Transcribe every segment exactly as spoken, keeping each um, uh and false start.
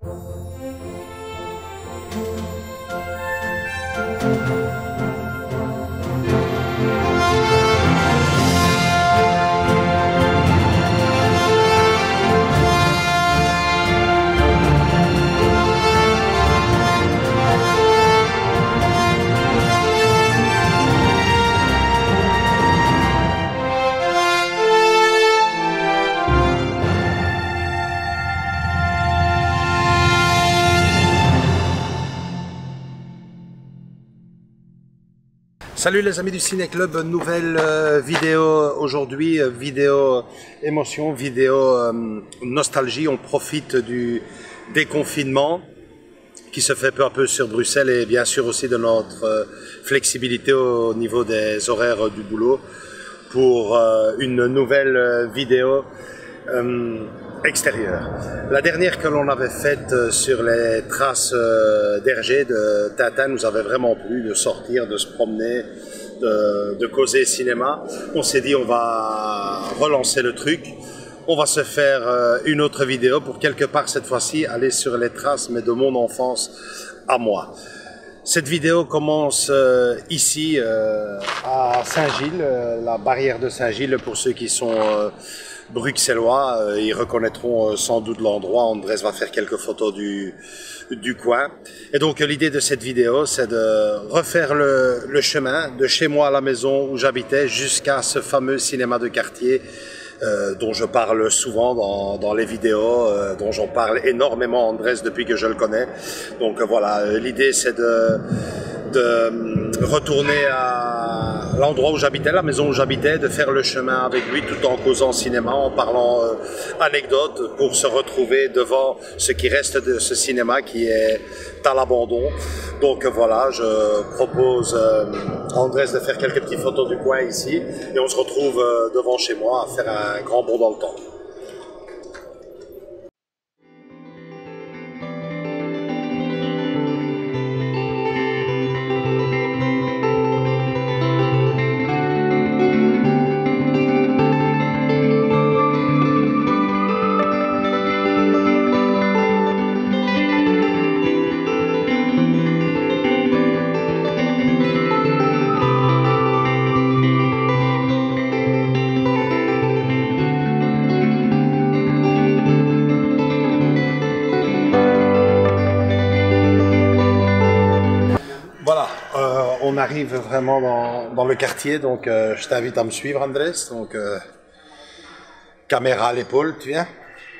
Salut les amis du Ciné Club, nouvelle euh, vidéo aujourd'hui, euh, vidéo émotion, vidéo euh, nostalgie. On profite du déconfinement qui se fait peu à peu sur Bruxelles et bien sûr aussi de notre euh, flexibilité au niveau des horaires du boulot pour euh, une nouvelle euh, vidéo euh, extérieure. La dernière que l'on avait faite sur les traces euh, d'Hergé de Tintin nous avait vraiment plu, de sortir, de se promener, de, de causer cinéma. On s'est dit on va relancer le truc, on va se faire euh, une autre vidéo pour quelque part cette fois-ci aller sur les traces mais de mon enfance à moi. Cette vidéo commence euh, ici euh, à Saint-Gilles, euh, la barrière de Saint-Gilles pour ceux qui sont euh, bruxellois, euh, ils reconnaîtront euh, sans doute l'endroit. Andrés va faire quelques photos du, du coin. Et donc l'idée de cette vidéo, c'est de refaire le, le chemin de chez moi à la maison où j'habitais jusqu'à ce fameux cinéma de quartier euh, dont je parle souvent dans, dans les vidéos, euh, dont j'en parle énormément Andrés depuis que je le connais. Donc euh, voilà, l'idée c'est de, de retourner à l'endroit où j'habitais, la maison où j'habitais, de faire le chemin avec lui tout en causant cinéma, en parlant euh, anecdotes pour se retrouver devant ce qui reste de ce cinéma qui est à l'abandon. Donc euh, voilà, je propose euh, à Andrés de faire quelques petites photos du coin ici et on se retrouve euh, devant chez moi à faire un grand bond dans le temps. On arrive vraiment dans, dans le quartier, donc euh, je t'invite à me suivre Andrés, donc euh, caméra à l'épaule, tu viens.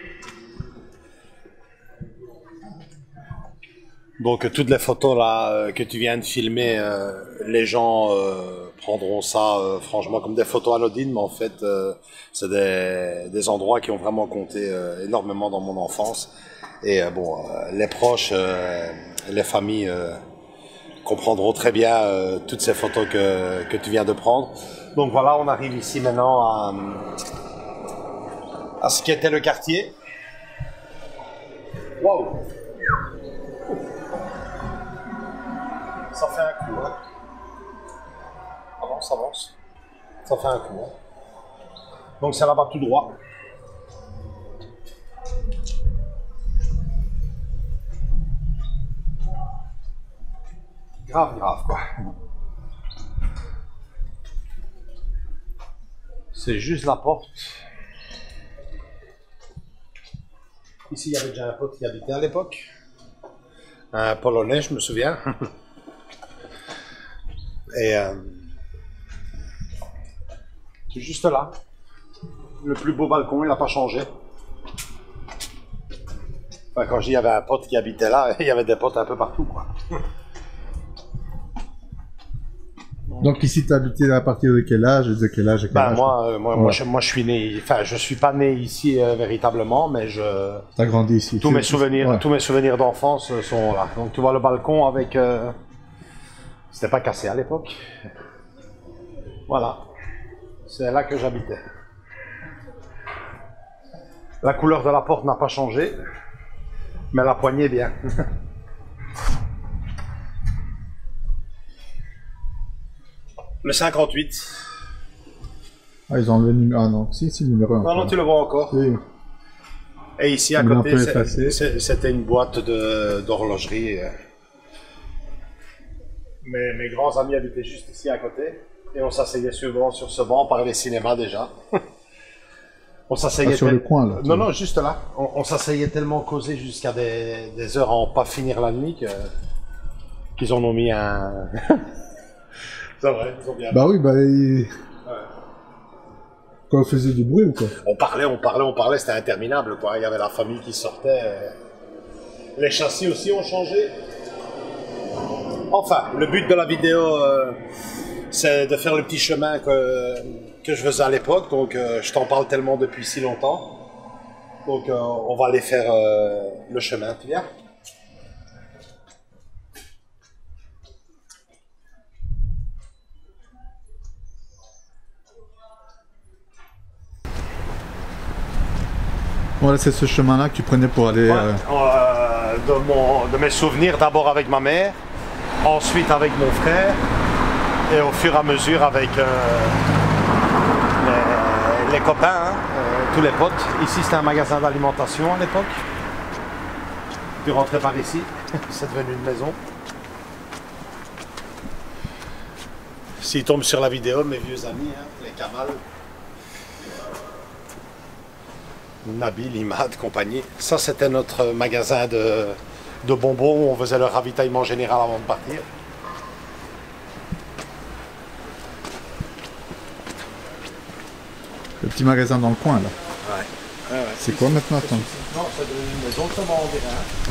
Donc toutes les photos là euh, que tu viens de filmer, euh, les gens euh, prendront ça euh, franchement comme des photos anodines, mais en fait euh, c'est des, des endroits qui ont vraiment compté euh, énormément dans mon enfance. Et euh, bon, euh, les proches, euh, les familles euh, comprendront très bien euh, toutes ces photos que, que tu viens de prendre. Donc voilà, on arrive ici maintenant à, à ce qui était le quartier. Wow! Ça fait un coup, hein. Avance, avance. Ça fait un coup, hein. Donc c'est là-bas tout droit. Grave, grave, quoi. C'est juste la porte. Ici, il y avait déjà un pote qui habitait à l'époque. Un Polonais, je me souviens. Et euh, c'est juste là. Le plus beau balcon, il n'a pas changé. Enfin, quand je dis il y avait un pote qui habitait là, il y avait des potes un peu partout, quoi. Donc ici, tu as habité à partir de quel âge et de quel âge, à quel ben, âge moi, euh, moi, ouais. moi, je, moi, je suis né, enfin, je suis pas né ici euh, véritablement, mais je. T'as grandi ici. Tous mes souvenirs, ouais. tous mes souvenirs d'enfance sont là. Donc tu vois le balcon avec, euh, c'était pas cassé à l'époque. Voilà, c'est là que j'habitais. La couleur de la porte n'a pas changé, mais la poignée bien. Le cinquante-huit. Ah, ils ont enlevé le numéro. Ah non, si, c'est le numéro un. Non, non, tu le vois encore. Oui. Et ici à Il est un côté, peu c'est- effacé. c'est- c'était une boîte de- d'horlogerie. Mes, mes grands amis habitaient juste ici à côté. Et on s'asseyait souvent sur ce banc, on parlait cinéma déjà. On s'asseyait Ah, sur tel- le coin, là, tu Non, vois. non, juste là. On, on s'asseyait tellement causé jusqu'à des, des heures à en pas finir la nuit que qu'ils en ont mis un. C'est vrai, ils ont bien. Bah oui, bah... il- Quand on faisait du bruit ou quoi? On parlait, on parlait, on parlait, c'était interminable, quoi. Il y avait la famille qui sortait. euh. Les châssis aussi ont changé. Enfin, le but de la vidéo, euh, c'est de faire le petit chemin que, que je faisais à l'époque. Donc, euh, je t'en parle tellement depuis si longtemps. Donc, euh, on va aller faire euh, le chemin, tu viens? Voilà, c'est ce chemin-là que tu prenais pour aller... Ouais, euh, euh, de, mon, de mes souvenirs, d'abord avec ma mère, ensuite avec mon frère, et au fur et à mesure avec euh, les, les copains, hein, euh, tous les potes. Ici, c'était un magasin d'alimentation à l'époque. Tu rentrais par ici, c'est devenu une maison. S'ils tombent sur la vidéo, mes vieux amis, hein, les Kamal, Nabil, Imad, compagnie. Ça, c'était notre magasin de, de bonbons où on faisait le ravitaillement général avant de partir. le petit magasin dans le coin, là. Ouais. Ouais, ouais. C'est quoi maintenant, attends? Non, c'est devenu une maison, comment on dirait. Hein.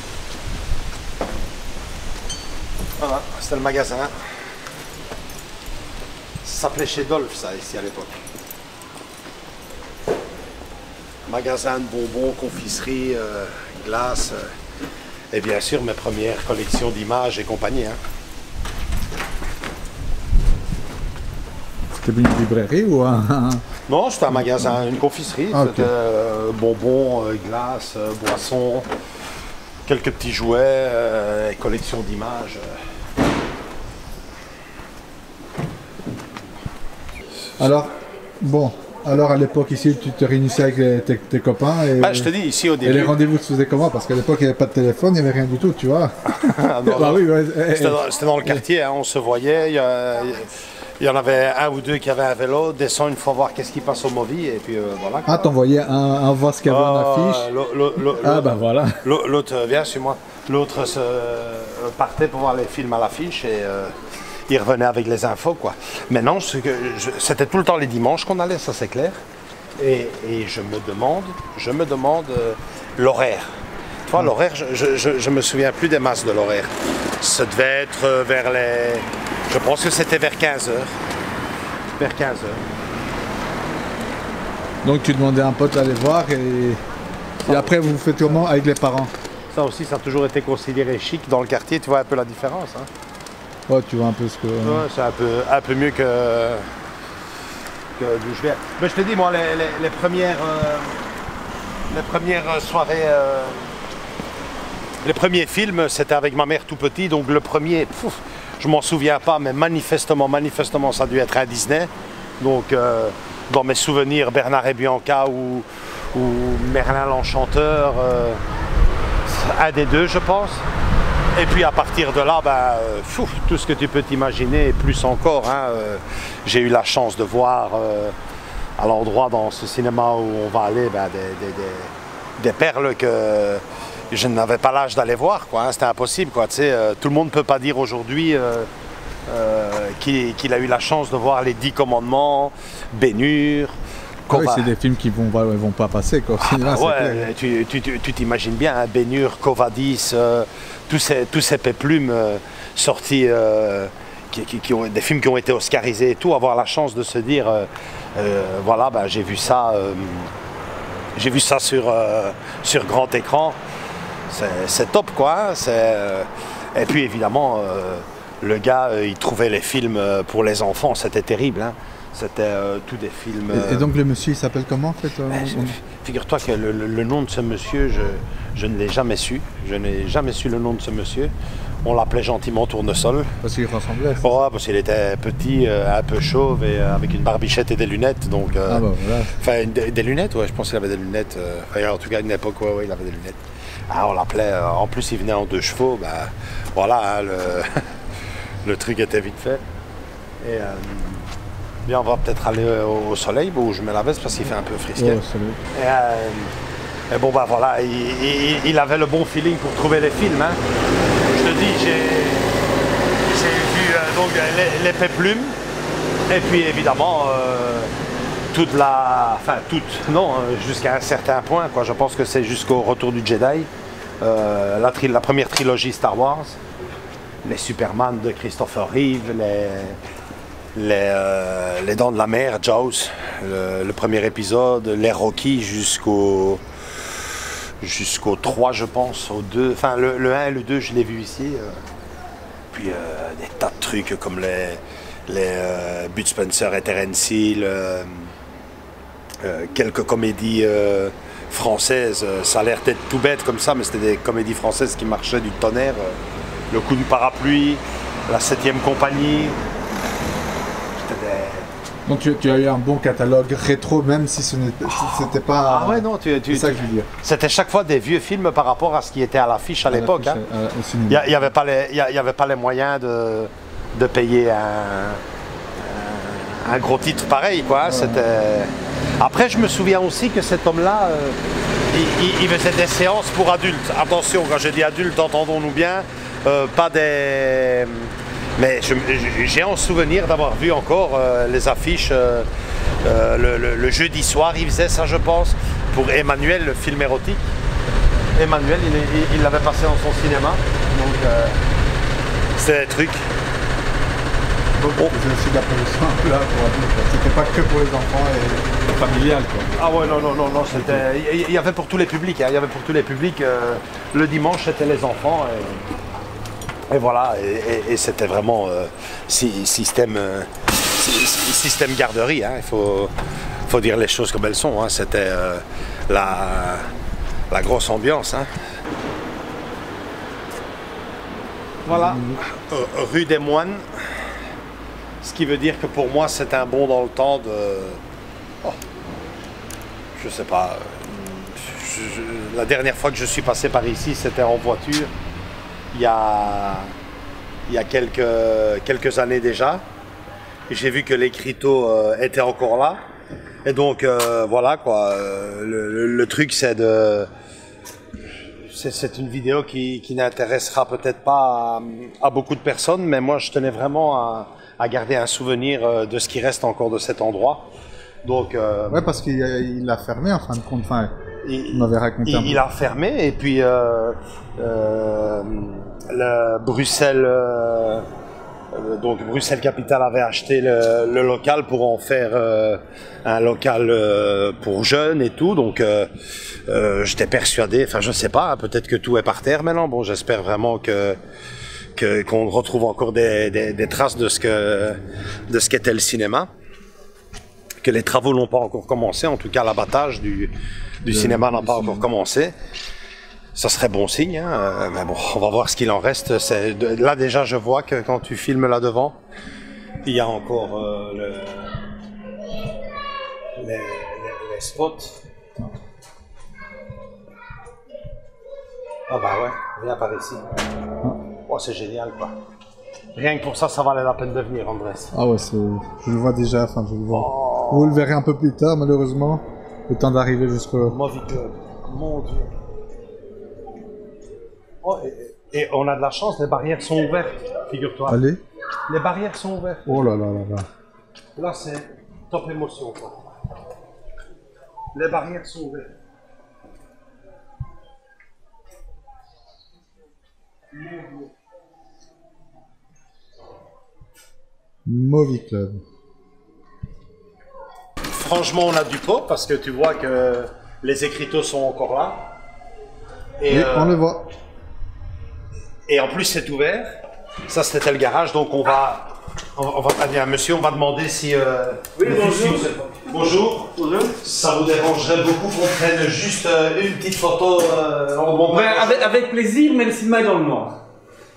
Voilà, c'était le magasin. Ça s'appelait chez Dolph, ça, ici à l'époque. Magasin de bonbons, confiserie, euh, glace. Euh, et bien sûr, mes premières collections d'images et compagnie. Hein. C'était une librairie ou un... Non, c'était un magasin, une confiserie. Ah, ok. C'était euh, bonbons, euh, glaces, euh, boissons, quelques petits jouets, euh, collection d'images. euh. Alors, bon, alors à l'époque ici, tu te réunissais avec les- tes, tes copains et, Ben, je te dis, ici au et les début. rendez-vous se faisaient comment? Parce qu'à l'époque, il n'y avait pas de téléphone, il n'y avait rien du tout, tu vois. Ah, non, Bah non. oui, ouais, eh, C'était dans, c'était dans le quartier, hein, on se voyait. Il y, a- il y en avait un ou deux qui avaient un vélo, descend une fois voir qu'est-ce qui passe au Movi, et puis euh, voilà. Ah, t'envoyais un, un voir ce qu'il y avait en Ah, affiche. l'au- l'au- l'au- Ah, bah voilà. l'au- L'autre, euh, viens, suis-moi. L'autre se euh, partait pour voir les films à l'affiche et euh, il revenait avec les infos, quoi. Maintenant, ce que je- c'était tout le temps les dimanches qu'on allait, ça c'est clair. Et, et je me demande, je me demande euh, l'horaire. Tu vois, l'horaire, je, je, je, je me souviens plus des masses de l'horaire. Ça devait être euh, vers les... Je pense que c'était vers quinze heures. Vers quinze heures. Donc tu demandais à un pote d'aller voir et, et après vous faites comment avec les parents? Ça aussi, ça a toujours été considéré chic dans le quartier. Tu vois un peu la différence. Hein. Ouais, tu vois un peu ce que... Ouais, c'est un peu, un peu mieux que, que d'où je viens. Mais je te dis, moi, les, les, les premières, euh, les premières soirées, euh, les premiers films, c'était avec ma mère tout petit. Donc le premier, pouf, je m'en souviens pas, mais manifestement, manifestement, ça a dû être un Disney. Donc euh, dans mes souvenirs, Bernard et Bianca ou, ou Merlin l'Enchanteur, euh, un des deux, je pense. Et puis à partir de là, ben, euh, fou, tout ce que tu peux t'imaginer et plus encore. Hein, euh, j'ai eu la chance de voir euh, à l'endroit dans ce cinéma où on va aller ben, des, des, des, des perles que je n'avais pas l'âge d'aller voir. Quoi, hein, c'était impossible. Quoi, tu sais, euh, tout le monde ne peut pas dire aujourd'hui euh, euh, qu'il, qu'il a eu la chance de voir les Dix Commandements, Ben-Hur. Ah oui, Cova- c'est des films qui vont, va- vont pas passer quoi. au cinéma, ah c'est ouais, clair. tu, tu, tu, tu t'imagines bien, hein, Ben-Hur, Covadis, euh, tous ces, tous ces péplumes euh, sortis, euh, qui, qui- qui ont, des films qui ont été oscarisés et tout, avoir la chance de se dire, euh, euh, voilà, ben, j'ai vu ça, euh, j'ai vu ça sur, euh, sur grand écran, c'est, c'est top quoi. Hein, c'est, euh, et puis évidemment, euh, le gars, euh, il trouvait les films euh, pour les enfants, c'était terrible. Hein. C'était euh, tous des films. Et, et euh, donc le monsieur il s'appelle comment en fait? euh, ben, je- on- Figure-toi que le, le- le nom de ce monsieur, je, je ne l'ai jamais su. Je n'ai jamais su le nom de ce monsieur. On l'appelait gentiment Tournesol. Parce qu'il ressemblait. Oh, parce qu'il était petit, euh, un peu chauve et euh, avec une barbichette et des lunettes. Donc, euh, ah bah voilà. Enfin, des, des lunettes, ouais, je pense qu'il avait des lunettes. Euh, enfin, en tout cas, à une époque, ouais, ouais, il avait des lunettes. Ah, on l'appelait, euh, en plus, il venait en deux chevaux. Bah, voilà, hein, le, le truc était vite fait. Et euh, bien, on va peut-être aller au, au soleil où je mets la veste parce qu'il fait un peu frisquet. Ouais, et, euh, et bon, bah voilà, il, il, il avait le bon feeling pour trouver les films. Hein. Je te dis, j'ai vu euh, donc les, les Péplumes et puis évidemment euh, toute la, enfin toute, non, jusqu'à un certain point quoi. Je pense que c'est jusqu'au Retour du Jedi, euh, la, la première trilogie Star Wars, les Superman de Christopher Reeve, les les, euh, les Dents de la Mer, Jaws, le, le premier épisode, les Rocky jusqu'au jusqu'au trois je pense, au deux, enfin le, le un et le deux je l'ai vu ici. Euh, puis euh, des tas de trucs comme les, les euh, Bud Spencer et Terence Hill, euh, euh, quelques comédies euh, françaises, ça a l'air d'être tout bête comme ça, mais c'était des comédies françaises qui marchaient du tonnerre. Euh, le coup de parapluie, la septième compagnie. Donc tu, tu as eu un bon catalogue rétro, même si ce n'était pas... Ah ouais, non, tu, tu, c'est ça que je veux dire. C'était chaque fois des vieux films par rapport à ce qui était à l'affiche à, à l'époque. Hein. Il n'y avait pas les, il y avait pas les moyens de, de payer un, un, un gros titre pareil, quoi. Ouais. Après, je me souviens aussi que cet homme-là, euh, il, il faisait des séances pour adultes. Attention, quand je dis adultes, entendons-nous bien, euh, pas des... Mais j'ai en souvenir d'avoir vu encore euh, les affiches euh, euh, le, le, le jeudi soir, il faisait ça je pense, pour Emmanuel, le film érotique. Emmanuel, il l'avait passé dans son cinéma, donc euh, c'est des trucs. Donc oh. C'est aussi de la production là pour adultes, c'était pas que pour les enfants et familial quoi. Ah ouais non non non non, c'était, il y avait pour tous les publics, hein, il y avait pour tous les publics, euh, le dimanche c'était les enfants. Et... Et voilà, et, et, et c'était vraiment euh, système, euh, système garderie, hein. Il faut, faut dire les choses comme elles sont, hein. C'était euh, la, la grosse ambiance. Hein. Voilà, euh, rue des Moines, ce qui veut dire que pour moi c'est un bond dans le temps de... Oh, je sais pas, je, je, la dernière fois que je suis passé par ici c'était en voiture. Il y a, il y a quelques, quelques années déjà. J'ai vu que l'écriteau euh, était encore là. Et donc, euh, voilà quoi. Euh, le, le, le truc, c'est de... C'est une vidéo qui, qui n'intéressera peut-être pas à, à beaucoup de personnes, mais moi, je tenais vraiment à, à garder un souvenir de ce qui reste encore de cet endroit. Donc... Euh, ouais, parce qu'il l'a fermé, en fin de compte. Enfin, il m'avait raconté il, il a fermé, et puis... Euh, euh, le Bruxelles, euh, donc Bruxelles Capitale avait acheté le, le local pour en faire euh, un local euh, pour jeunes et tout, donc euh, euh, j'étais persuadé, enfin je sais pas, peut-être que tout est par terre maintenant, bon j'espère vraiment que que qu'on retrouve encore des, des, des traces de ce que de ce qu'était le cinéma, que les travaux n'ont pas encore commencé, en tout cas l'abattage du, du cinéma n'a pas encore commencé. Ça serait bon signe, hein, mais bon, on va voir ce qu'il en reste. Là déjà, je vois que quand tu filmes là devant, il y a encore euh, le, les, les, les spots. Ah bah ouais, viens par ici. Oh, c'est génial quoi. Rien que pour ça, ça valait la peine de venir, Andrés. Ah ouais, je le vois déjà, enfin je le vois. Oh. Vous le verrez un peu plus tard, malheureusement, le temps d'arriver jusqu'au... Movie Club, mon Dieu. Oh, et, et on a de la chance, les barrières sont ouvertes, figure-toi. Allez. Les barrières sont ouvertes. Oh là là là là. Là, c'est top émotion, quoi. Les barrières sont ouvertes. Movie Club. Franchement, on a du pot parce que tu vois que les écriteaux sont encore là. Et oui, euh, on le voit. Et en plus, c'est ouvert. Ça, c'était le garage, donc on va... On va aller à monsieur, on va demander si... Euh, oui, bonjour. Si bonjour. Bonjour. Ça vous dérangerait beaucoup qu'on prenne juste euh, une petite photo euh, en bon ouais, avec, avec plaisir, mais le cinéma est dans le noir.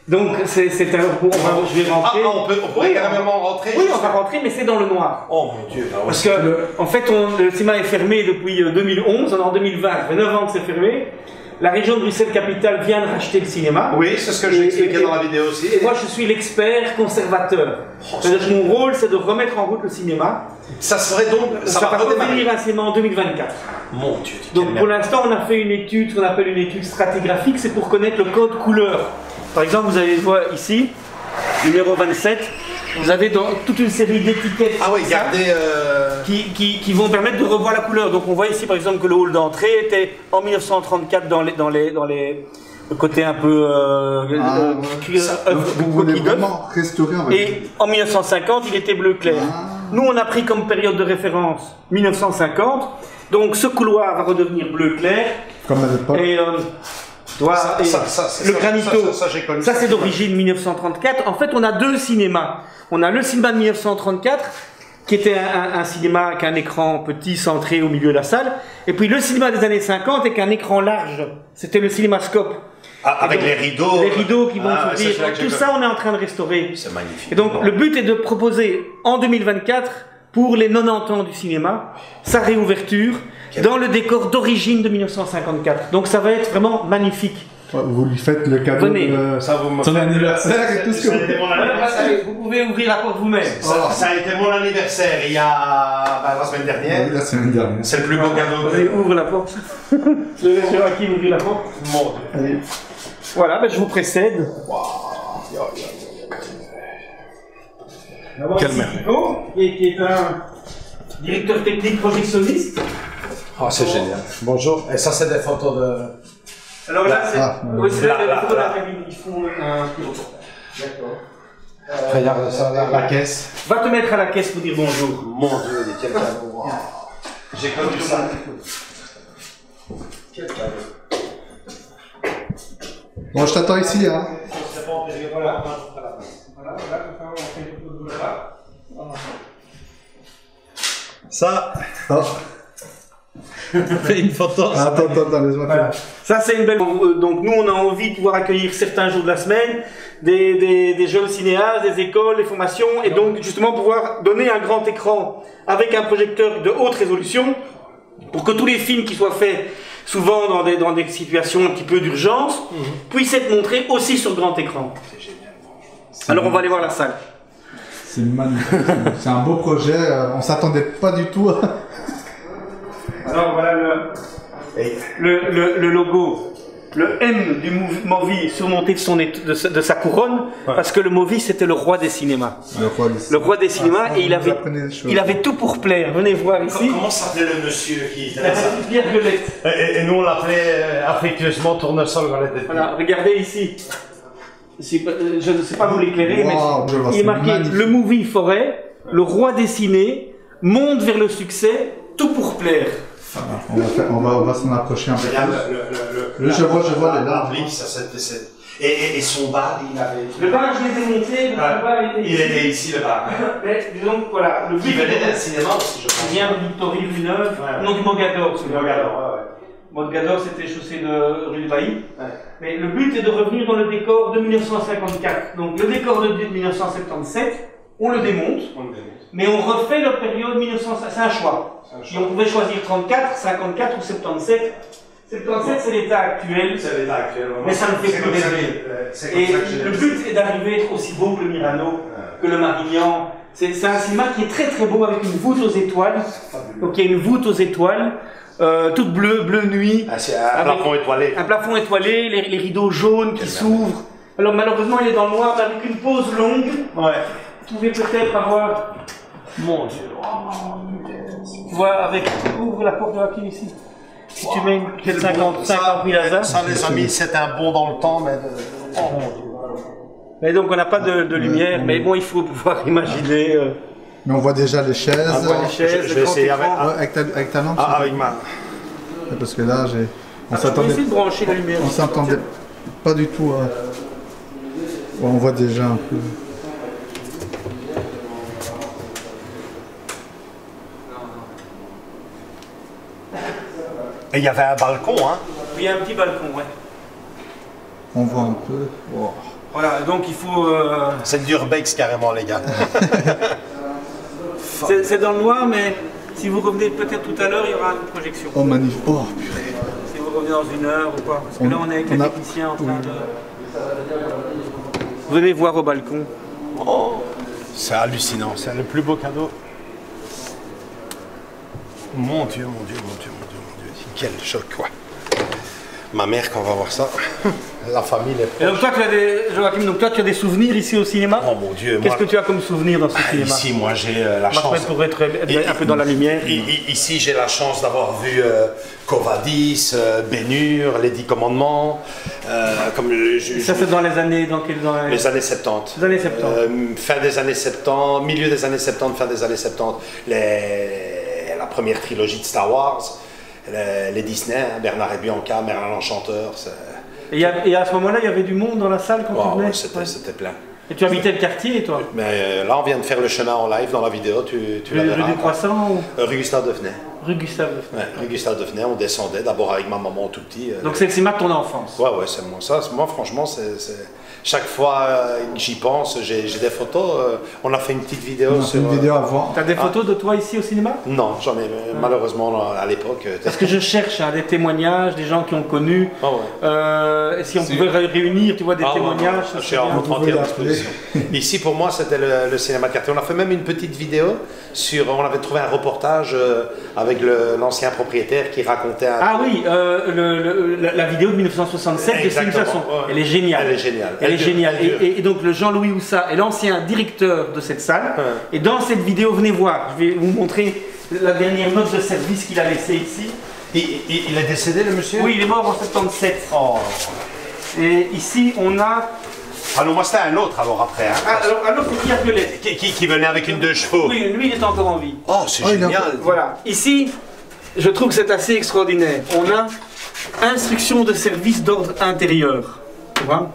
Donc c'est un... On va, je vais rentrer. Ah, on, peut, on pourrait oui, carrément rentrer. Oui, on va rentrer, mais c'est dans le noir. Oh mon Dieu. Ah ouais, parce que, le... en fait, on, le cinéma est fermé depuis deux mille onze, on est en deux mille vingt, ça fait neuf ans que c'est fermé. La région de Bruxelles-Capitale vient de racheter le cinéma. Oui, c'est ce que j'ai expliqué dans la vidéo aussi. Et moi, je suis l'expert conservateur. Oh, c'est-à-dire que mon rôle, c'est de remettre en route le cinéma. Ça serait donc... Ça, ça va revenir un cinéma en deux mille vingt-quatre. Mon Dieu. Donc pour l'instant, on a fait une étude, ce qu'on appelle une étude stratigraphique, c'est pour connaître le code couleur. Par exemple, vous allez voir ici, numéro vingt-sept, vous avez dans toute une série d'étiquettes ah oui, gardez, euh... qui, qui, qui vont permettre de revoir la couleur. Donc on voit ici par exemple que le hall d'entrée était en mille neuf cent trente-quatre dans les, dans les, dans les le côté un peu euh, ah, euh, ouais. ça, euh, vous voulez vraiment restaurer en et en mille neuf cent cinquante, il était bleu clair. Ah. Nous, on a pris comme période de référence mille neuf cent cinquante. Donc ce couloir va redevenir bleu clair. Comme à l'époque. Et, euh, Toi, ça, et ça, ça, le ça, granito, ça, ça, ça c'est d'origine mille neuf cent trente-quatre. En fait, on a deux cinémas. On a le cinéma de mille neuf cent trente-quatre, qui était un, un, un cinéma avec un écran petit centré au milieu de la salle. Et puis le cinéma des années cinquante avec un écran large. C'était le cinémascope. Ah, avec donc, les rideaux. Les rideaux qui vont ah, s'ouvrir. Tout ça, on est en train de restaurer. C'est magnifique. Et donc, le but est de proposer en deux mille vingt-quatre, pour les quatre-vingt-dix ans du cinéma, sa réouverture Quel dans le décor d'origine de mille neuf cent cinquante-quatre. Donc, ça va être vraiment magnifique. Vous lui faites le cadeau Venez. de ça vous me son anniversaire et tout ce que vous... Vous pouvez ouvrir la porte vous-même. Ça, oh. ça a été mon anniversaire il y a bah, la semaine dernière. Oui, la semaine dernière. C'est le plus beau cadeau. Allez, ouvre la porte. Je vais sur à qui ouvrir la porte. Mon Dieu. Allez. Voilà, ben je vous précède. Wow. Quel Nico, qui, qui est un directeur technique projectionniste. Oh, c'est génial. Bonjour. Et ça, c'est des photos de... Alors là, c'est ah, oui, c'est là, des là, photos de là. la cabine. Ils font un pilote. D'accord. Euh, Regarde ça, la, la caisse. Va te mettre à la caisse pour dire bonjour. Mon Dieu, quel cadeau. Wow. J'ai connu ça. Quel cadeau. Bon, je t'attends ici, hein. Voilà. Voilà, voilà, on fait une photo de là. Ça. Oh. Fais une photo. Ah, attends, attends, attends, laisse-moi voilà. faire. Ça, c'est une belle. Donc, nous, on a envie de pouvoir accueillir certains jours de la semaine des, des, des jeunes cinéastes, des écoles, des formations, et donc, justement, pouvoir donner un grand écran avec un projecteur de haute résolution pour que tous les films qui soient faits, souvent dans des, dans des situations un petit peu d'urgence, mmh. puissent être montrés aussi sur grand écran. C'est génial. Alors, on va aller voir la salle. C'est magnifique. C'est un beau projet. On s'attendait pas du tout. Alors voilà le, le, le, le logo, le M du Movi surmonté de, son, de, de sa couronne, ouais. parce que le Movi c'était le roi des cinémas. Le roi des, le roi des cinémas, ah, et il avait, il avait tout pour plaire. Venez voir ici. Comment s'appelait le monsieur qui était ça? Pierre Guelette. Et, et nous on l'appelait affectueusement Tournesol quand elle était. Voilà, regardez ici. Je ne sais pas vous l'éclairer, wow, mais il est marqué magnifique. Le Movi Forêt, le roi des ciné, monte vers le succès, tout pour plaire. On va, faire, on va, on va s'en approcher un peu. Le, le, le, le, je vois, je vois les larmes. Et, et, et son bar, il avait. Le bar, je l'ai démonté, le ah, bar était ici. Il était ici, le bar. Mais donc voilà, le but. Il venait d'un cinéma aussi, je pense. Il vient de Victory, Villeneuve, ouais. non du Mogador. Du Mogador, ouais, ouais. Mogador, c'était chaussée de rue du Bailly. Ouais. Mais le but est de revenir dans le décor de mille neuf cent cinquante-quatre. Donc le décor de mille neuf cent soixante-dix-sept, on le démonte. On le démonte. Mais on refait la période mille neuf cents, c'est un choix. Et on pouvait choisir trente-quatre, cinquante-quatre ou soixante-dix-sept. soixante-dix-sept, c'est l'état actuel. C'est l'état actuel. Mais ça ne fait plus rêver. Et le but est d'arriver à être aussi beau que le Murano, ouais. que le Marignan. C'est un cinéma qui est très très beau avec une voûte aux étoiles. Donc il y a une voûte aux étoiles, euh, toute bleue, bleu nuit. Ah, c'est un plafond étoilé. Un plafond étoilé, les, les rideaux jaunes qui s'ouvrent. Alors malheureusement il est dans le noir, mais avec une pause longue. Ouais. Vous pouvez peut-être avoir. Mon Dieu. Tu vois, avec. Ouvre la porte de Hakim ici. Si wow. tu mets une cinquante mille hasards. Ça, les amis, c'est un bond dans le temps, mais. Oh mon Dieu. Mais donc, on n'a pas de, de lumière, mmh. mais bon, il faut pouvoir imaginer. Euh... Mais on voit déjà les chaises. On voit les chaises. Je, je vais essayer avec, ouais, avec, ta, avec ta lampe. Ah, avec ma. Parce que là, j'ai. On ah, s'attendait. De brancher la lumière. On s'attendait pas du tout à. Bon, on voit déjà un peu. Et il y avait un balcon, hein? Oui, un petit balcon, ouais. On voit un peu. Wow. Voilà, donc il faut... Euh... C'est du urbex carrément les gars. C'est dans le noir, mais si vous revenez peut-être tout à l'heure, il y aura une projection. Oh magnifique. Oh purée. Si vous revenez dans une heure ou quoi. Parce que on, là on est avec on les a... techniciens en train oui. de... Venez voir au balcon. Oh, c'est hallucinant, c'est le plus beau cadeau. Mon Dieu, mon Dieu, mon Dieu, mon Dieu, mon Dieu. Quel choc quoi. Ma mère, quand on va voir ça, la famille est proche. Et donc toi, tu as des, Joachim, donc toi, tu as des souvenirs ici au cinéma? Oh mon Dieu. Qu'est-ce que tu as comme souvenir dans ce ah, cinéma? Ici, moi, j'ai euh, la chance. Pour être, être un peu dans la lumière. I, I, ici, j'ai la chance d'avoir vu euh, Covadis, euh, Ben-Hur, les Dix Commandements. Euh, comme je, je, ça, c'est dans les années, dans quelles, dans les... les années soixante-dix. Les années soixante-dix. Euh, fin des années soixante-dix, milieu des années soixante-dix, fin des années soixante-dix. Les, la première trilogie de Star Wars. Les, les Disney, hein, Bernard et Bianca, Merlin l'Enchanteur. Et, et à ce moment-là, il y avait du monde dans la salle quand wow, tu venais? Ouais, c'était ouais. plein. Et tu habitais le quartier, toi? Mais euh, là, on vient de faire le chemin en live dans la vidéo, tu, tu le, la verras. Rue du Croissant ou... Rue Gustave Defenay. Rue Gustave Defenay. Ouais, rue Gustave Defenay, on descendait d'abord avec ma maman tout petit. Donc c'est le cinéma de ton enfance? Ouais, ouais, c'est moi. Ça, moi, franchement, c'est... Chaque fois euh, que j'y pense, j'ai des photos. Euh, on a fait une petite vidéo on a sur... Une vidéo avant. T'as des photos ah. de toi ici au cinéma? Non, j'en ai ah. malheureusement à l'époque. Parce que je cherche hein, des témoignages, des gens qui ont connu. Ah ouais. euh, si on si. pouvait réunir, tu vois, des ah témoignages. Ouais, je suis en entière disposition. Ici, pour moi, c'était le, le cinéma de quartier. On a fait même une petite vidéo sur... On avait trouvé un reportage euh, avec l'ancien propriétaire qui racontait un... Ah oui, euh, le, le, la, la vidéo de mille neuf cent soixante-sept de Céline Sasson. Ouais. Elle est géniale. Elle est géniale. Elle, Elle est géniale. Et, et donc le Jean-Louis Houssa est l'ancien directeur de cette salle. Ouais. Et dans cette vidéo, venez voir, je vais vous montrer la dernière note de service qu'il a laissée ici. Et, et, il est décédé le monsieur? Oui, il est mort en soixante-dix-sept. Oh. Et ici, on a... Ah non, moi c'était un autre alors après. Hein. Ah, alors, alors c'est Pierre Violette. Qui, qui, qui venait avec une deux chevaux. Oui, lui il est encore en vie. Oh, c'est oh, génial. A... Voilà. Ici, je trouve que c'est assez extraordinaire. On a instruction de service d'ordre intérieur. Tu vois?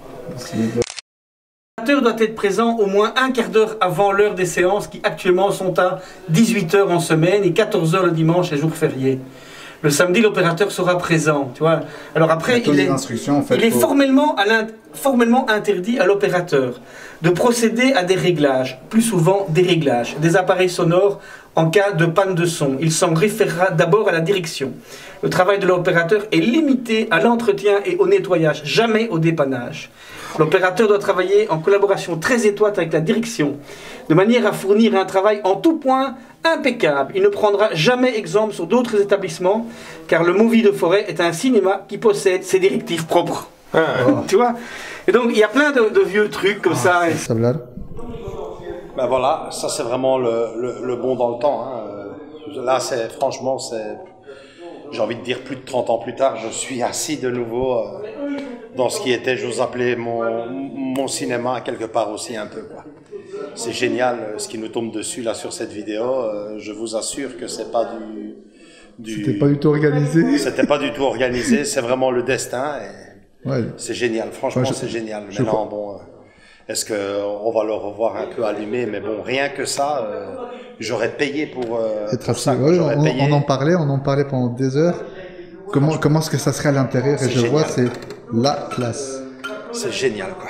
L'opérateur doit être présent au moins un quart d'heure avant l'heure des séances qui actuellement sont à dix-huit heures en semaine et quatorze heures le dimanche et jour férié. Le samedi, l'opérateur sera présent, tu vois. Alors après, il est, en fait, il est formellement, à formellement interdit à l'opérateur de procéder à des réglages, plus souvent des réglages, des appareils sonores en cas de panne de son. Il s'en référera d'abord à la direction. Le travail de l'opérateur est limité à l'entretien et au nettoyage, jamais au dépannage. L'opérateur doit travailler en collaboration très étroite avec la direction, de manière à fournir un travail en tout point impeccable. Il ne prendra jamais exemple sur d'autres établissements, car le Movie de Forêt est un cinéma qui possède ses directives propres. Ah, oh. Tu vois? Et donc il y a plein de, de vieux trucs comme ah, ça. Ça blague. Ben voilà, ça c'est vraiment le, le, le bon dans le temps. Hein. Là, c'est franchement, c'est, j'ai envie de dire plus de trente ans plus tard, je suis assis de nouveau euh, dans ce qui était, j'ose appeler mon, mon cinéma quelque part aussi un peu, quoi. C'est génial ce qui nous tombe dessus là sur cette vidéo. Euh, je vous assure que c'est pas du, du c'était pas du tout organisé. C'était pas du tout organisé. C'est vraiment le destin. Et ouais. C'est génial. Franchement, ouais, c'est génial. Maintenant, bon, euh, est-ce que on va le revoir un peu allumé? Mais bon, rien que ça, euh, j'aurais payé pour. Euh, Être pour ça, ouais, on, payé. on en parlait, on en parlait pendant des heures. Comment comment est-ce que ça serait à l'intérieur? Et je génial. vois, c'est la classe. C'est génial, quoi.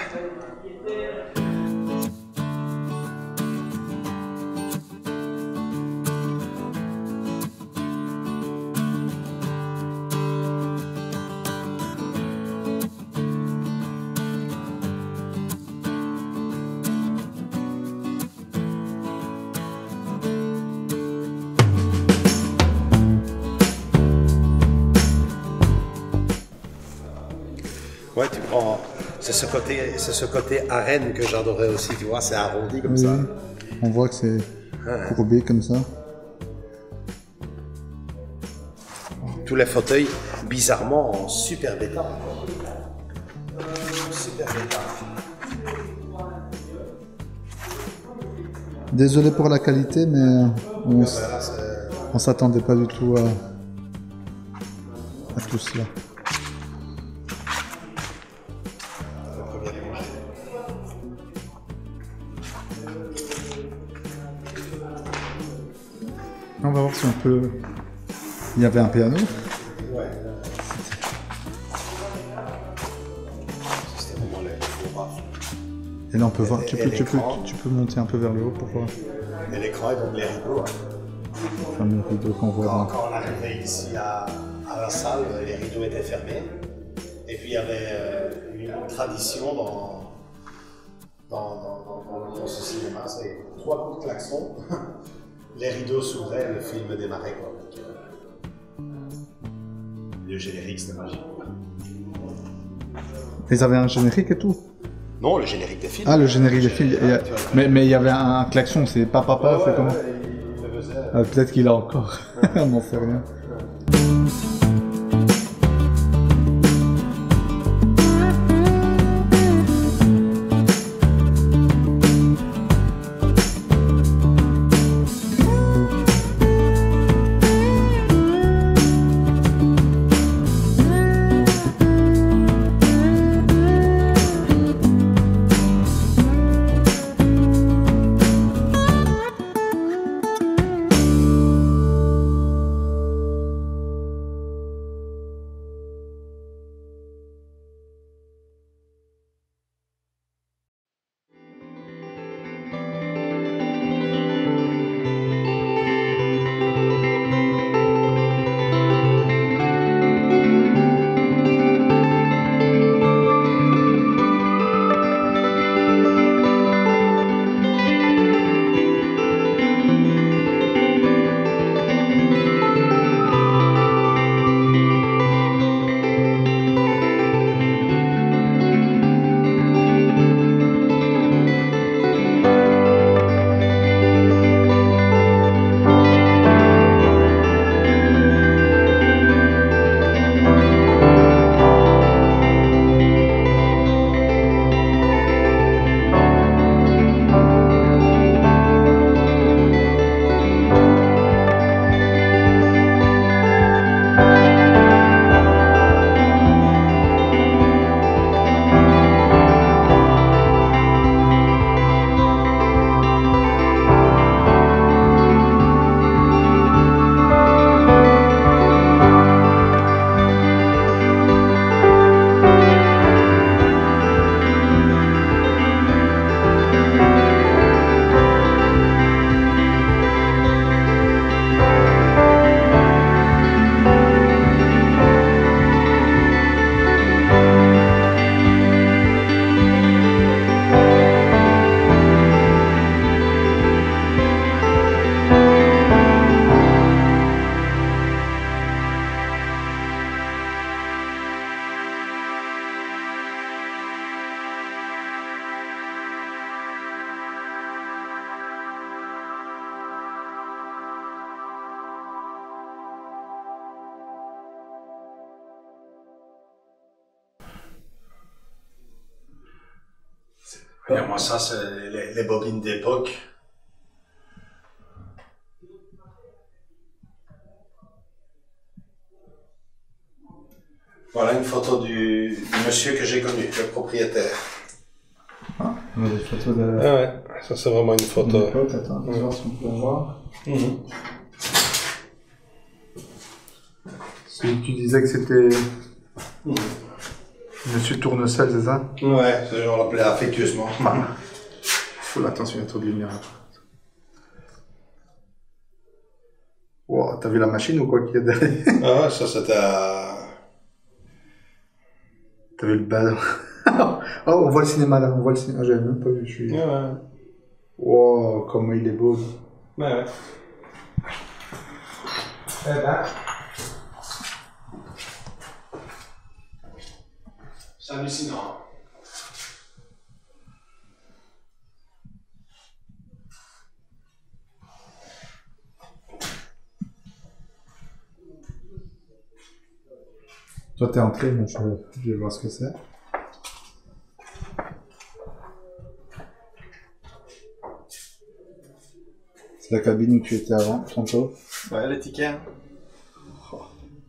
Ouais, tu prends. C'est ce côté, c'est ce côté arène que j'adorais aussi, tu vois, c'est arrondi comme oui, ça. On voit que c'est ah. courbé comme ça. Tous les fauteuils, bizarrement, en super bêta. Super bêta. Désolé pour la qualité, mais on ne s'attendait pas du tout à, à tout cela. On va voir si on peut... Il y avait un piano. Ouais. C'était vraiment les photographes. Et là, on peut voir, tu et peux, tu, peux, l'écran. tu peux monter un peu vers le haut pour voir. Et l'écran et donc les rideaux. Hein. Le fameux rideau qu'on voit Quand, dans... quand on arrivait ici à, à la salle, les rideaux étaient fermés. Et puis il y avait euh, une tradition dans, dans, dans, dans, dans ce cinéma, c'est trois coups de klaxon. Les rideaux s'ouvraient, le film démarrait. Quoi. Donc, euh, le générique, c'était magique. Ils avaient un générique et tout? Non, le générique des films. Ah, le générique des films. Et, mais, mais il y avait un, un klaxon, c'est pas papa, ouais, c'est comment? Ouais, il le faisait. Ah, peut-être qu'il a encore, on n'en sait rien. Regarde-moi ça, c'est les, les bobines d'époque. Voilà une photo du, du monsieur que j'ai connu, le propriétaire. Ah, on a des photos de... Ah ouais, ça c'est vraiment une photo. Époque. Attends, on va voir si on peut en voir. Mmh. Tu disais que c'était... Mmh. Monsieur Tournesol, c'est ça? Ouais, on l'appelait affectueusement. Faut l'attention, il y a trop de lumière. Wow, t'as vu la machine ou quoi qu'il y a derrière? Ah ouais, ça c'était à... T'as vu le ballon? Oh, on voit le cinéma là, on voit le cinéma. Ah, j'avais même pas vu, je suis... Ouais, ouais. Wow, comment il est beau. Ouais, ouais. Eh ben... C'est hallucinant. Toi, t'es entré, mais je, je vais voir ce que c'est. C'est la cabine où tu étais avant, tantôt. Ouais, les tickets. Oh.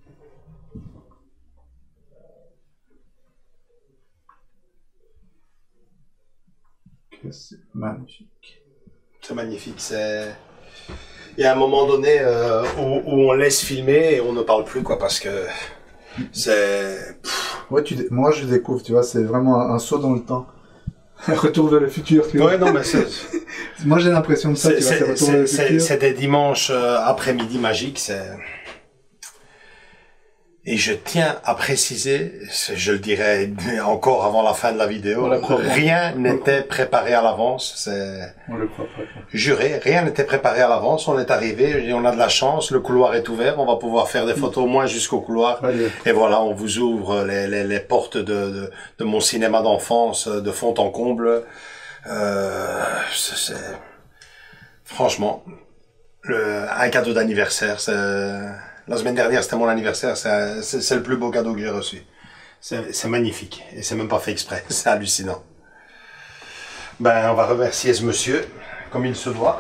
C'est magnifique. C'est magnifique. C'est... Il y a un moment donné euh, où, où on laisse filmer et on ne parle plus, quoi, parce que c'est... Ouais, tu dé... Moi, je découvre, tu vois, c'est vraiment un, un saut dans le temps. Retour vers le futur, tu vois. Ouais, non, mais c'est... Moi j'ai l'impression de ça, tu vois, c'est Retour vers le futur. C'est des dimanches euh, après-midi magiques, c'est... Et je tiens à préciser, je le dirai encore avant la fin de la vidéo, rien n'était préparé à l'avance. C'est On le croit pas. Juré, rien n'était préparé à l'avance. On est arrivé, on a de la chance, le couloir est ouvert, on va pouvoir faire des photos au moins jusqu'au couloir. Allez. Et voilà, on vous ouvre les, les, les portes de, de, de mon cinéma d'enfance, de fond en comble. Euh, c'est franchement le, un cadeau d'anniversaire. C'est La semaine dernière, c'était mon anniversaire, c'est le plus beau cadeau que j'ai reçu. C'est magnifique, et c'est même pas fait exprès, c'est hallucinant. Ben, on va remercier ce monsieur, comme il se doit.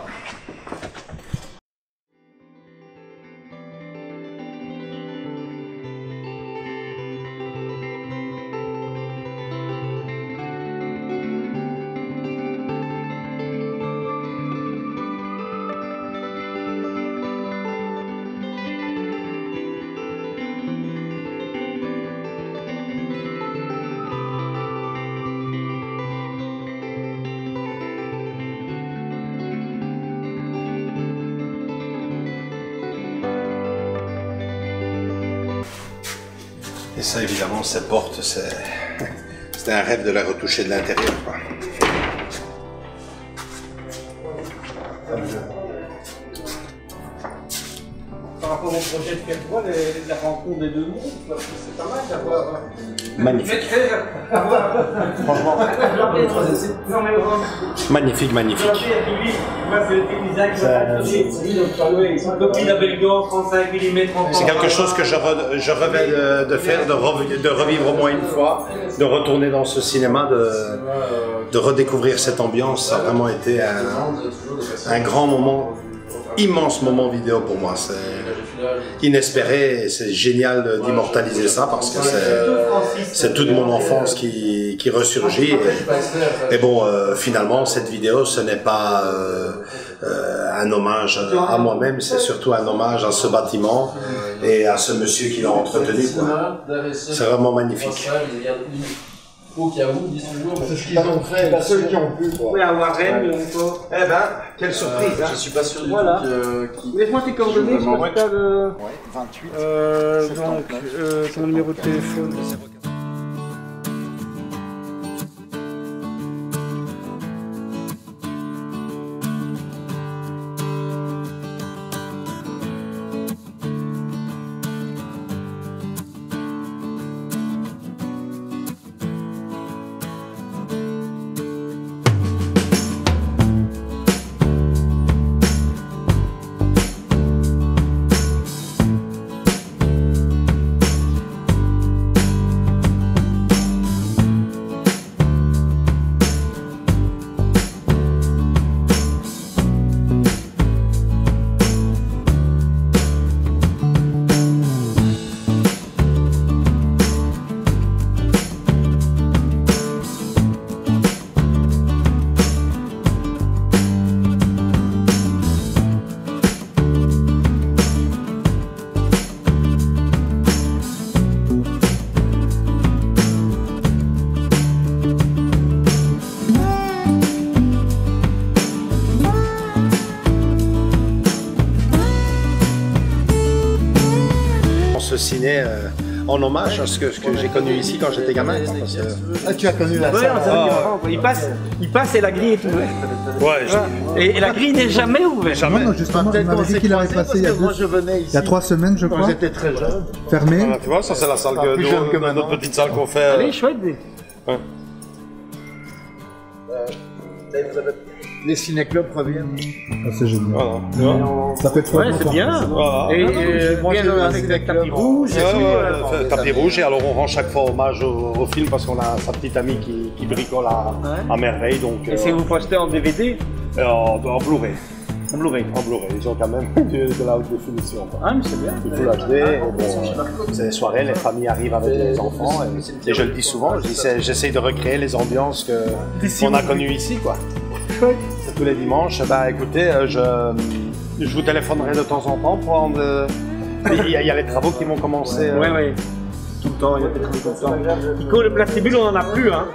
Et ça, évidemment, ces portes, c'était un rêve de la retoucher de l'intérieur, quoi. Par rapport au projet de Quelquevoix, la rencontre des deux mondes, c'est pas mal d'avoir... Magnifique. Franchement. Magnifique, magnifique. C'est quelque chose que je, re, je rêvais de, de faire, de, re, de revivre au moins une fois, de retourner dans ce cinéma, de, de redécouvrir cette ambiance. Ça a vraiment été un, un grand moment, immense moment vidéo pour moi. C'est inespéré et c'est génial d'immortaliser ça parce que c'est toute mon enfance qui, qui ressurgit. Et, et bon, euh, finalement, cette vidéo, ce n'est pas euh, euh, un hommage à moi-même, c'est surtout un hommage à ce bâtiment et à ce monsieur qui l'a entretenu. C'est vraiment magnifique. Au cas où, ils sont c'est ce qu'ils ont fait, la seule qui ont pu. Oui, à Warren, encore. Eh ben, quelle surprise. Euh, je suis pas sûr du voilà. tout euh, qui... Laisse-moi tes coordonnées, je ne pas le... Ouais, vingt-huit. Euh, donc, euh, ton numéro de téléphone. Ce ciné euh, en hommage à ce que, ce que j'ai connu ici quand j'étais gamin. Parce que... Ah, tu as connu la Ouais, salle. ah. Il passe, il passe et la grille est ouverte. Ouais, je... Et, et la grille n'est jamais ouverte. Non, non, justement, il m'avait dit qu'il avait passé il y, a deux... il y a trois semaines, je crois. J'étais très jeune. Fermé. Voilà, tu vois, ça c'est la salle que, plus jeune que notre, notre petite salle qu'on fait. Elle Euh... est chouette. Ouais. Les ciné-clubs reviennent. Ah, c'est génial. Voilà, tu vois. Ça fait trois Ouais, c'est bien. Voilà. Et euh, Moi, bien j'ai avec un le tapis rouge. Ouais, et tout, ouais, euh, ouais, fait tapis rouge et alors on rend chaque fois hommage au, au film parce qu'on a sa petite amie qui, qui bricole à, Ouais. à merveille donc Et euh, si vous postez en D V D, euh, en, en Blu-ray. en Blu-ray. En Blu-ray, ils ont quand même de, de la haute définition. Quoi. Ah, mais c'est bien. Il faut l'acheter. et bon, c'est les soirées, les familles arrivent avec les enfants et, et je le dis souvent, j'essaie de recréer les ambiances que qu'on a connues ici quoi. C'est tous les dimanches. Bah écoutez, je, je vous téléphonerai de temps en temps pour prendre. Il y, a, il y a les travaux qui vont commencer. Ouais, ouais. tout le temps, il a pétré tout le temps. Nico, le placébule, on en a plus, hein.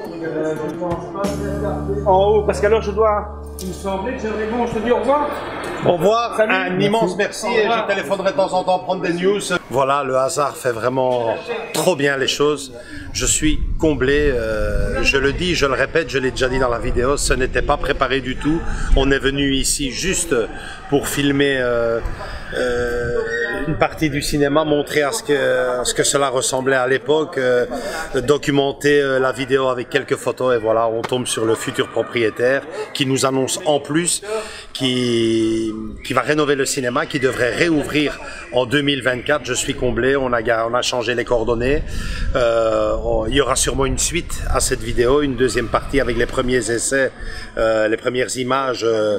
En haut, parce qu'alors je dois... Il me semblait que j'avais bon, je te dis au revoir. Au revoir, Salut. un immense merci et je téléphonerai de temps en temps prendre des news. Voilà, le hasard fait vraiment trop bien les choses. Je suis comblé, euh, je le dis, je le répète, je l'ai déjà dit dans la vidéo, ce n'était pas préparé du tout. On est venu ici juste pour filmer euh, euh, une partie du cinéma, montrer à ce que, à ce que cela ressemblait à l'époque, euh, documenter euh, la vidéo avec quelques photos et voilà, on tombe sur le futur propriétaire qui nous annonce en plus qui, qui va rénover le cinéma, qui devrait réouvrir en deux mille vingt-quatre. Je suis comblé, on a, on a changé les coordonnées. Euh, on, il y aura sûrement une suite à cette vidéo, une deuxième partie avec les premiers essais, euh, les premières images euh,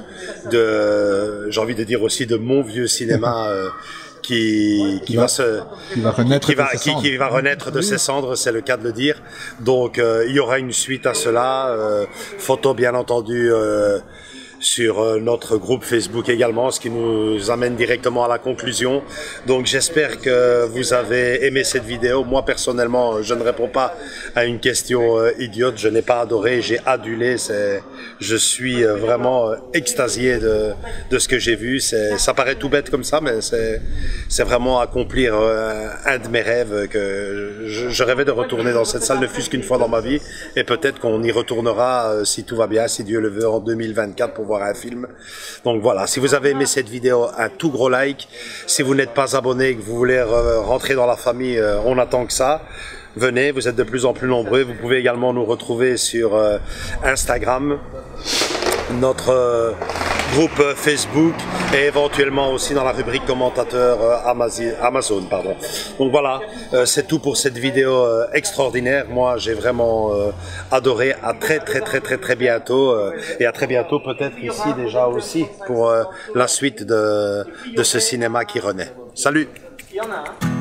de, j'ai envie de dire aussi de mon vieux cinéma. Euh, Qui, qui, qui, va se, qui va renaître qui de va, ses qui, cendres. qui va renaître de ses cendres, c'est le cas de le dire. Donc euh, il y aura une suite à cela, euh, photo bien entendu euh, sur euh, notre groupe Facebook également, ce qui nous amène directement à la conclusion. Donc j'espère que vous avez aimé cette vidéo. Moi personnellement, je ne réponds pas à une question euh, idiote, je n'ai pas adoré, j'ai adulé. C'est, je suis euh, vraiment euh, extasié de, de ce que j'ai vu. C'est, ça paraît tout bête comme ça, mais c'est, c'est vraiment accomplir euh, un de mes rêves que je, je rêvais de retourner dans cette salle, ne fût-ce qu'une fois dans ma vie, et peut-être qu'on y retournera euh, si tout va bien, si Dieu le veut, en deux mille vingt-quatre pour voir un film. Donc voilà, si vous avez aimé cette vidéo, un tout gros like. Si vous n'êtes pas abonné et que vous voulez rentrer dans la famille, euh, on attend que ça. Venez, vous êtes de plus en plus nombreux. Vous pouvez également nous retrouver sur euh, Instagram, notre euh, groupe Facebook et éventuellement aussi dans la rubrique commentateur euh, Amazon. Pardon. Donc voilà, euh, c'est tout pour cette vidéo euh, extraordinaire. Moi, j'ai vraiment euh, adoré. À très très très très très bientôt euh, et à très bientôt peut-être ici déjà aussi pour euh, la suite de, de ce cinéma qui renaît. Salut! Il y en a un.